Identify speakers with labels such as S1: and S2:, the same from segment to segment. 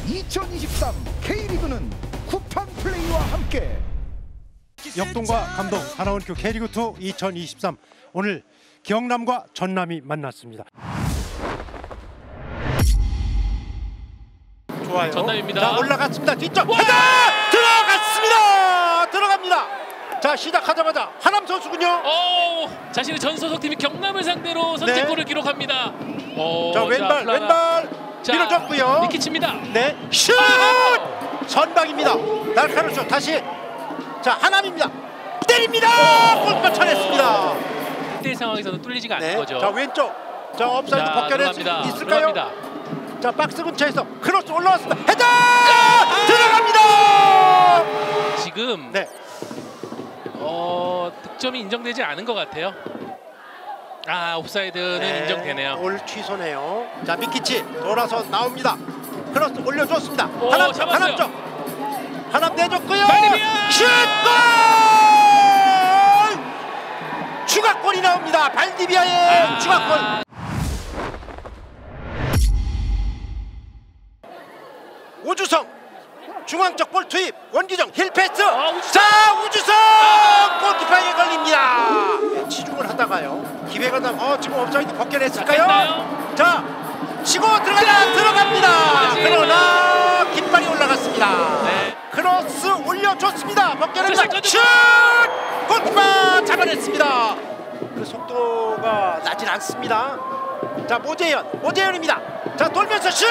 S1: 2023 K리그는 쿠팡 플레이와 함께
S2: 역동과 감동 하나원큐 K리그2 2023 오늘 경남과 전남이 만났습니다. 좋아요.
S3: 전남입니다.
S2: 자, 올라갔습니다. 뒤쪽 헤더 들어갔습니다. 들어갑니다. 자, 시작하자마자 하남 선수군요.
S3: 자신의 전 소속팀이 경남을 상대로 선제골을 기록합니다.
S2: 자, 왼발 밀어줬고요.
S3: 니키치입니다.
S2: 네, 슛! 선방입니다. 날카로운 슛 다시. 자, 하남입니다. 때립니다. 골키퍼 쳐냈습니다.
S3: 1대1 상황에서는 뚫리지가 않는 거죠.
S2: 자, 왼쪽. 자, 업사이드 벗겨낼 수 있을까요?
S3: 들어갑니다.
S2: 자, 박스 근처에서 크로스 올라왔습니다. 헤더! 들어갑니다.
S3: 지금
S2: 네.
S3: 득점이 인정되지 않은 것 같아요. 옵사이드는
S2: 네,
S3: 인정되네요.
S2: 올 취소네요. 자, 미키치 돌아서 나옵니다. 크로스 올려줬습니다.
S3: 잡았어요.
S2: 하남 쪽. 하남 내줬고요.
S3: 발디비아!
S2: 슛골! 추가골이 나옵니다. 발디비아의 추가골. 우주성 중앙적 볼 투입. 원기정 힐패스. 자, 우주성 골키퍼에 걸립니다. 치중을 하다가요. 기회가 나. 지금 업사이드 벗겨냈을까요? 자, 치고 들어갑니다. 그러나 깃발이 올라갔습니다.
S3: 네.
S2: 크로스 올려줬습니다. 벗겨낸다. 슛! 골키퍼 잡아냈습니다. 그 속도가 나질 않습니다. 자, 모재현입니다. 자, 돌면서 슛!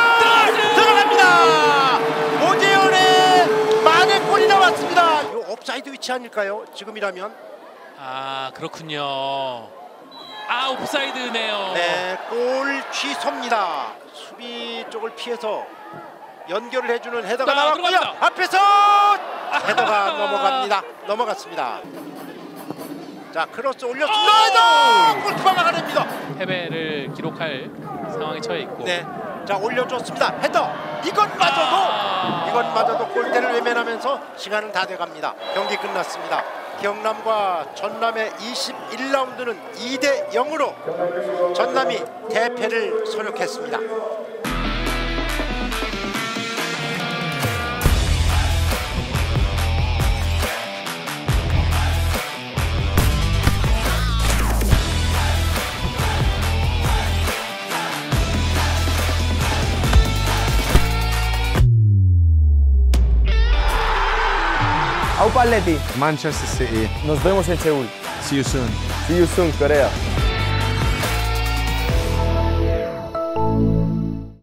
S2: 들어갑니다. 모재현의 만의 골이 나왔습니다. 이 옵사이드 위치 아닐까요? 지금이라면.
S3: 그렇군요. 옵사이드네요.
S2: 네, 골 취소입니다. 수비 쪽을 피해서 연결을 해주는 헤더가 나왔고요.
S3: 들어갑니다.
S2: 앞에서 헤더가 넘어갔습니다. 자, 크로스 올렸습니다. 헤더! 골키퍼 막아냅니다.
S3: 패배를 기록할 상황에 처해 있고.
S2: 네, 자, 올려줬습니다. 헤더. 이것마저도 골대를 외면하면서 시간은 다 돼갑니다. 경기 끝났습니다. 경남과 전남의 21라운드는 2대 0으로 전남이 대패를 선역했습니다.
S4: Au Paletti.
S5: Manchester City.
S4: Nos vemos en Seúl.
S5: See you soon.
S4: See you soon, Corea.